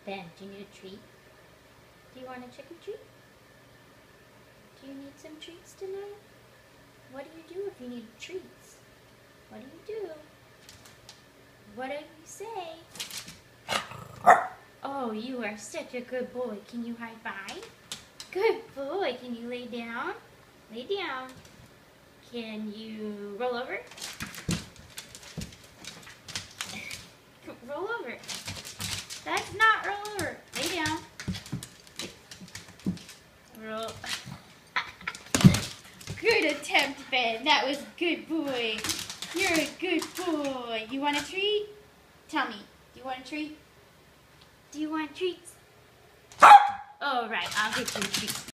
Ben, do you need a treat? Do you want a chicken treat? Do you need some treats tonight? What do you do if you need treats? What do you do? What do you say? Oh, you are such a good boy. Can you high five? Good boy. Can you lay down? Lay down. Can you roll over? Roll over. That's not roll over. Lay down. Roll. Good attempt, Ben. That was good boy. You're a good boy. You want a treat? Tell me. Do you want a treat? Do you want treats? All right, I'll get you a treat.